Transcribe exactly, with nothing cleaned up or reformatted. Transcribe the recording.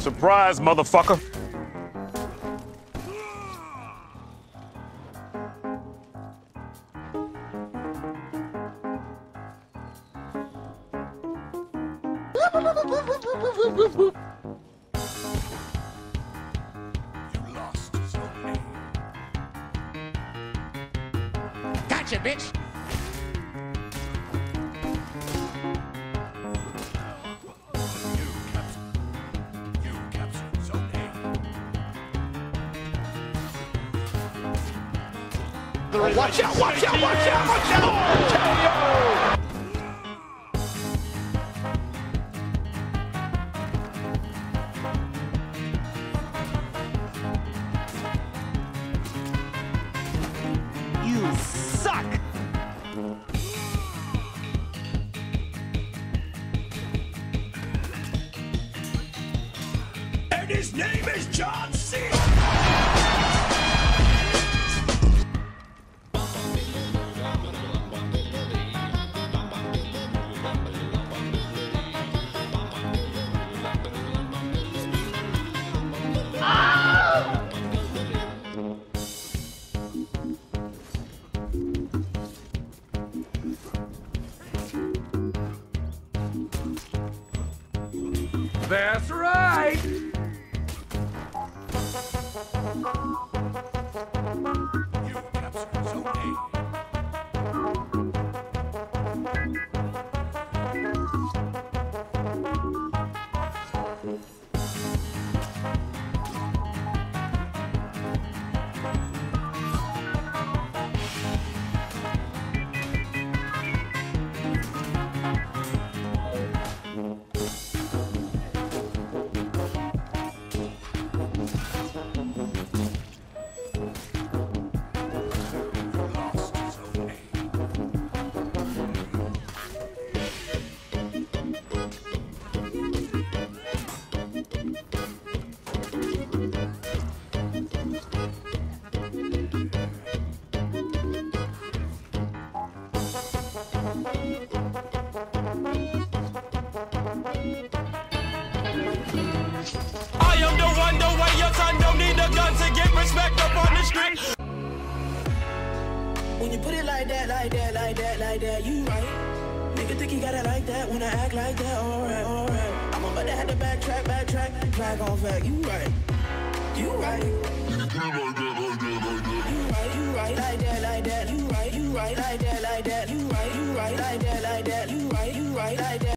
Surprise, motherfucker. You lost, Zone A. Gotcha, bitch! You captured. You captured Zone A. Watch out, watch out, watch out, watch out! You suck! And his name is John C. That's right! You captured Zone A. Lost, Zone A. I am the one, the way your son don't need a gun to get respect up on the street. When you put it like that, like that, like that, like that, you right. Nigga think he got it like that, wanna act like that, alright, alright. I'm about to have to backtrack, backtrack, track on fact, you right. You right. Nigga put it like that, like that, like that. You right, you right, like that, like that, you right, you right, like that, like that, you right, you right, like that, like that, you right, you right, like that.